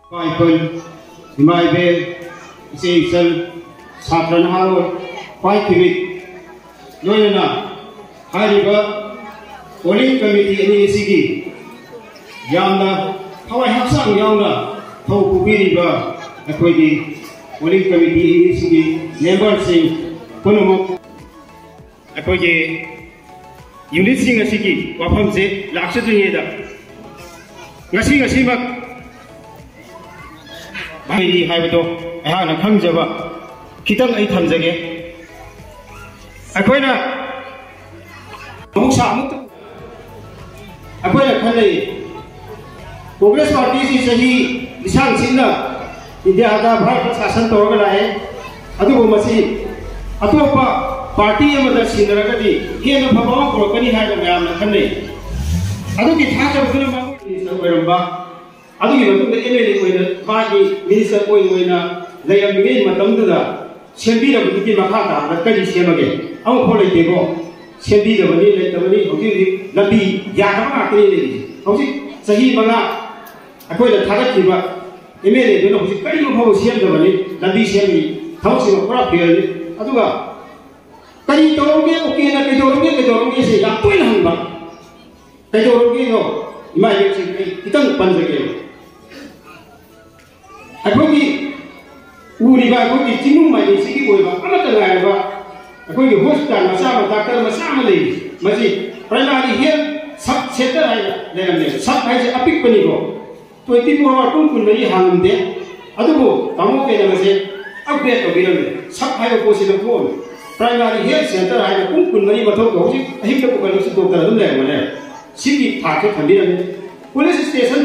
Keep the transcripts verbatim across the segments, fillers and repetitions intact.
Bible, Bible, Essential, Sapran Howard, Five Kivik, Noyana, Hariba, Polling Committee in the city, Yamna, how I have some Yamna, how Kubiriba, Aquidi, Polling Committee in the city, members in Khunou, Aquidi, Unit Sing a city, Wapamse, Lakshatrineda, Nasi Asimak. Bayi Haibato, Hana Kamjava, Kitam A Tamzage. Aquina Musam Aquina Kali Progress Party is a he, San Sina, India, Bharat Sasan Torgalae, Adu Masi, Atopa, Party of the Sinaragati, here of Papa, or Penny had a man, Kane. Adu get half of the is the Veramba. I don't know the Emily party minister when they are beginning Matamda, Shabby of the Makata, the Kadi Shamage, our political, Shabby the Vanilla, the Vanilla, Nabi, Yama, How's it? Sahi Bala, I call the Tagakiba, Emily, you know, very good Shem the Vanilla, Nabi Shabby, House of Property, Aduga. Kadi Torogi, okay, and I don't get the Torogi, say, I'm twin humber. I don't know, my it doesn't punch again. Aqui, Uriba, Aqui, Timuma, the city boy, Amatalava, Aqui, Hosta, Masama, Doctor Masamali, Mazi, primarily here, sub setter, sub has a pick penigo. Twenty four hour two could very harm there. Adubo, Tamoke, upgrade of Villan, sub higher post in the phone. Primary here center, I have a cook, Mary Matoko, I hit the book and to the Lemon. City Park, Police Station,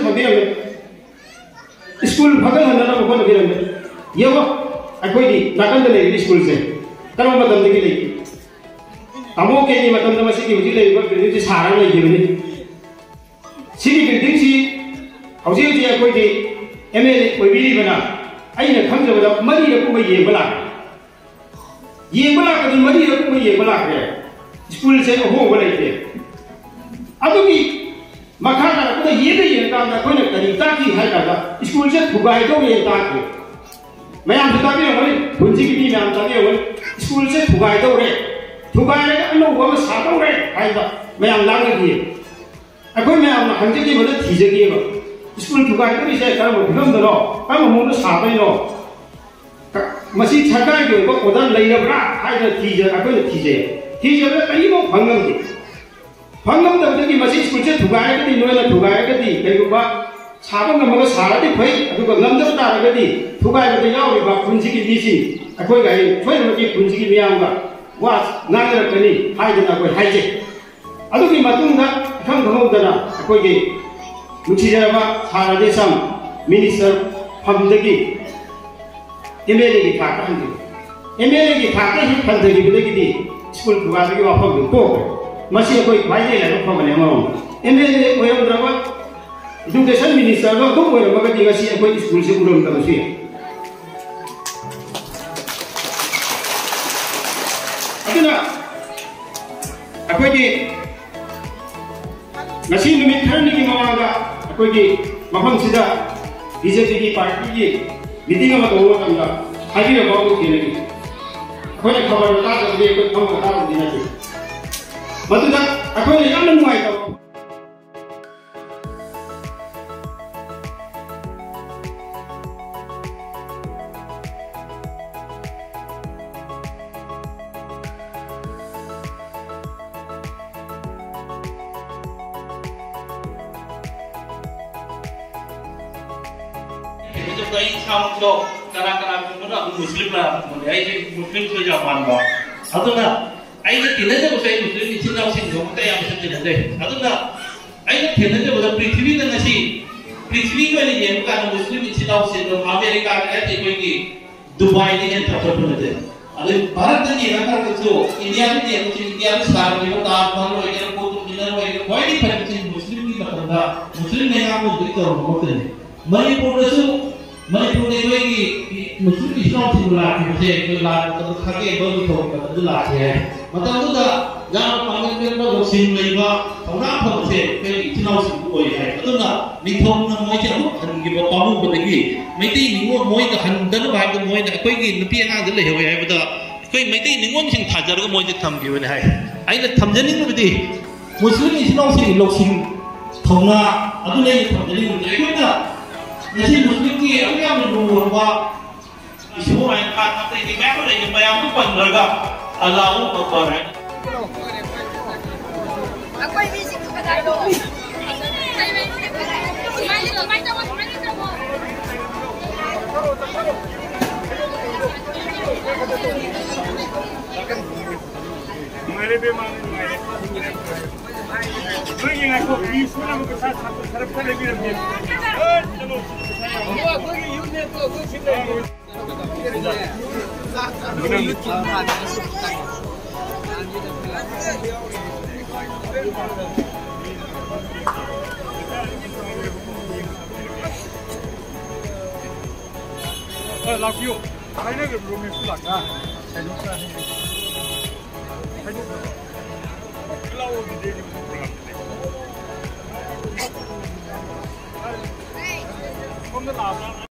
School Pagal and another one of them. Yawa, I quit it, Nakan the lady school say. Tamama the lady. Amoke, Madame the City, which is hard like giving it. City building, see, how did you quit it? Emily, we believe in that. I come to money to put a Yebala. Yebala, the money to put a Yebala there. School say, oh, what I did. Adobe. Makana put a year down the corner and Taki had school set to buy Dory Taki. May I have to Punji and school set to buy Dory. To buy I know what was hard already. I may have long here. I could have a hundred with a teacher giver. School to buy Dory said, I will become the law. I'm a moment Sabai law. Masi Takai, you got for them later. I had a teacher, I got a teacher. Teacher, I even hung Pangam the machine which is to guide the Noel to guide the Peruba, Sabang among Sarati Pay, to go London Taragadi, to guide the Yawi, but Punjiki D C, a quick guy, twenty Punjiki Mianga, was neither penny, hiding up with hijack. Aduki Matunda, come to Modana, a quick game, which is ever Haradesam, Minister Hamdagi, Emily Takandi. Emily Takandi, Pandagi, school to guide you up of the board. Masih koi bayi lah, kau mana mau? Ini koi yang berapa? Education Minister tu kau koi berapa dia masih koi school se belum tahu sih. Aduh, aku ni masih numit kerana ni mau apa? Aku ni macam sudah B J P parti ni meeting apa tu orang dah. Hari ni baru kini lagi. Aku ni khabar tak ada dia kau tahu di mana. Maksudnya, aku ni yang menguai kau. Itu kau ini sama tu, kadang-kadang kita Muslim lah, mulai Muslim tu zaman baru. Atau nak? Aina tidak ada usai Muslim di Cina usai dua mata yang Muslim tidak ada. Atau tak? Aina tidak ada pada Prithvi dan nasi. Prithvi kau ini yang bukan Muslim di Cina usai dua Amerika ada itu ini Dubai ini yang terpercaya ada. Ada Barat dan Iran kan itu India ini yang Muslim India ini sekarang ini kita baru lagi yang kutu Cina lagi. Kau ini percaya Muslim ini berkata Muslim yang aku beri tahu mungkin. Manipur itu Manipur itu ini Muslim Islam sih lah, macam itu lah, kalau kakek baru tahu betul lah ya. Macam tu dah ꯌꯥꯝꯅ ꯄꯥꯡꯒꯜ ꯀꯟꯕ ꯂꯧꯁꯤꯡ ꯂꯩꯕ ꯊꯧꯅꯥ ꯐꯕꯁꯦ ꯑꯩꯈꯣꯏꯒꯤ ꯏꯆꯤꯜ ꯏꯅꯥꯎꯁꯤꯡꯕꯨ ꯑꯣꯏ ꯍꯥꯏ ꯑꯗꯨꯅ ꯅꯤꯡꯊꯧꯅ ꯃꯣꯏꯁꯦ ꯑꯃꯨꯛ ꯍꯟꯈꯤꯕ ꯄꯥꯝꯃꯨꯕꯗꯒꯤ ꯃꯩꯇꯩ ꯅꯤꯡꯉꯣꯜ ꯃꯣꯏꯗ ꯍꯟꯗꯅꯕ ꯍꯥꯏꯕꯗ ꯃꯣꯏꯅ ꯑꯩꯈꯣꯏꯒꯤ ꯅꯨꯄꯤ ꯑꯉꯥꯡꯗ ꯂꯩꯍꯧꯏ ꯍꯥꯏꯕꯗ ꯑꯩꯈꯣꯏ ꯃꯩꯇꯩ ꯅꯤꯡꯉꯣꯜꯁꯤꯡ ꯊꯥꯖꯔꯒ ꯃꯣꯏꯁꯦ ꯊꯝꯈꯤꯕꯅꯤ ꯍꯥꯏ ꯑꯩꯅ ꯊꯝꯖꯅꯤꯡꯕꯗꯤ ꯃꯨꯁꯂꯤꯝ ꯏꯆꯤꯜ ꯏꯅꯥꯎꯁꯤꯡꯒꯤ ꯂꯧꯁꯤꯡ ꯊꯧꯅꯥ ꯑꯗꯨꯅ ꯑꯩꯅ ꯊꯝꯖꯅꯤꯡꯕꯗꯤ ꯑꯩꯈꯣꯏꯅ ꯉꯁꯤ ꯃꯨꯁꯂꯤꯝꯒꯤ ꯑꯃꯨꯛ ꯌꯥꯝꯅ ꯂꯨꯔꯕ ꯏꯁꯣꯔ ꯍꯥꯏꯅ ꯈꯥ ꯑꯇꯩꯗꯤ ꯃꯌꯥꯝ ꯂꯩꯔꯤ ꯃꯌꯥꯝꯗꯨ ꯄꯟꯈ꯭ꯔꯒ ꯑꯜꯂꯥꯍꯨ ꯑꯛꯕꯔ ꯍꯥꯏꯅ Akwai misi kuka dalo. Mari be mari mari. Tuh yang aku isu nama kita satu sarap kali lagi lebih. Eh, chalo. Aku aku unit tu aku sini. Eh, love you. Hai nak rumah pulang ah. Hai nak. Hai nak. Kalau dia ni pulang. Hey. Kau nak apa?